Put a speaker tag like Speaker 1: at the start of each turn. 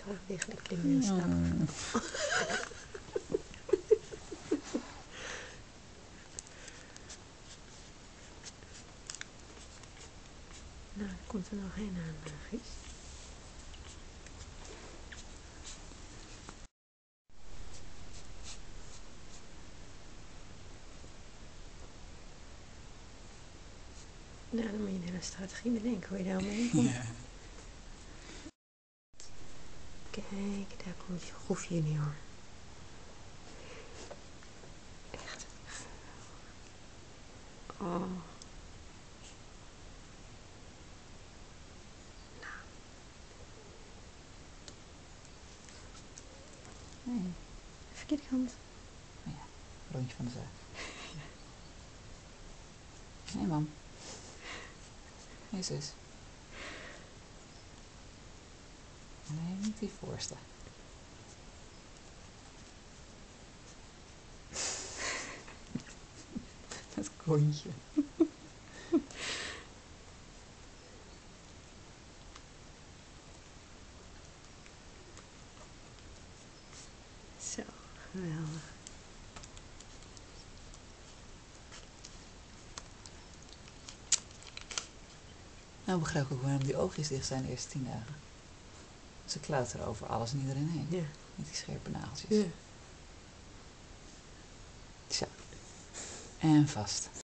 Speaker 1: extra lichtelijk in staan. Nou, er komt er nog één aan, Gies. Nou, dan moet je een hele strategie bedenken hoe je daar omheen komt.
Speaker 2: Ja.
Speaker 1: Kijk, daar komt je groefje in, hoor. Echt. Oh.
Speaker 2: Nee.
Speaker 1: Verkeerde kant.
Speaker 2: Oh ja, rondje van de zaak. Nee, mam. Nee, zus. Nee, niet die voorste. Dat kontje.
Speaker 1: Zo, geweldig.
Speaker 2: Nou begrijp ik ook waarom die oogjes dicht zijn de eerste 10 dagen. Ze klauteren over alles en iedereen heen.
Speaker 1: Ja.
Speaker 2: Met die scherpe nageltjes.
Speaker 1: Ja.
Speaker 2: Zo. En vast.